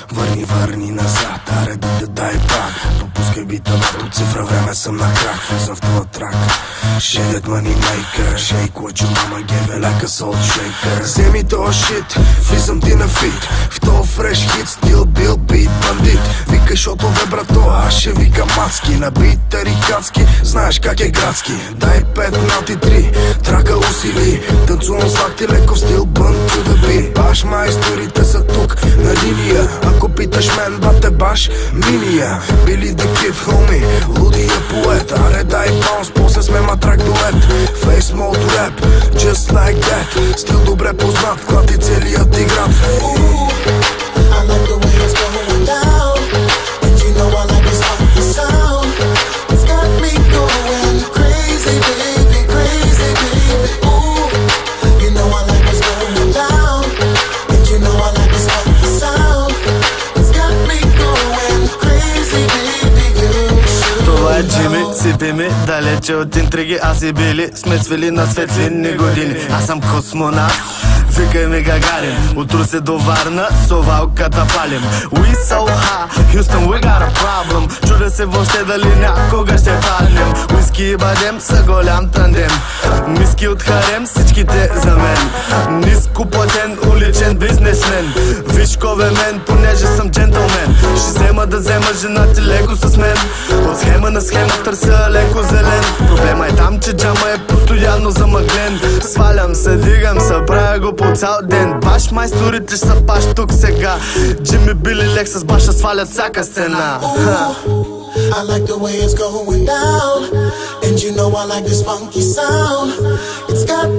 Върни назад, аре да дай пак. Пропускай бита, до цифра време съм на крак. Влизам в твоя трак. Shit it money maker, shake what your mama gave it like a salt shaker. Вземи тоя shit, влизам ти на фит. В тоя фреш хит, стил бил бит бандит. Викай шото бе брато, аз ще викам мацки. На бит тарикатски, знаеш как е градски. Дай 5 нати 3, трака усили. Танцувам с лакти леко в стил бън to the beat. Баш майсторите са тук на линия. Ако питаш мен, бате баш миния. Били the kid homie, лудия поет. Аре дай баунс, после сме матрак дует. Face mode to rap, just like that. Стил добре познат, клати целият ти град. I like the way it's going down, and you know I like this funky sound. It's got me going crazy, baby, crazy, baby. Ooh, you know I like what's going down, and you know I like this funky sound. It's got me going crazy, baby, you. Това е Джими, сипи ми, далече от интриги. Аз и Били сме свили на светлинни години. Аз съм космонавт, викай ми Гагарин. От Русе до Варна, совалката палим. We so high, Houston we got a problem. Чудя се въобще дали някога ще паднем. Уиски и бадем са голям тандем. Миски от харем, всичките за мен. Ниско платен, уличен бизнесмен. Виж кове мен, понеже съм джентълмен. Ще взема да взема жена ти леко с мен. От схема на схема търся леко зелен. Проблема е там, че джама е постоянно замъглен. Свалям се, дигам се, правя го по цял ден. Баш майсторите ще са баш тук сега. Джими Били Лекс с баша свалят всяка стена. I like the way it's going down, and you know I like this funky sound. It's got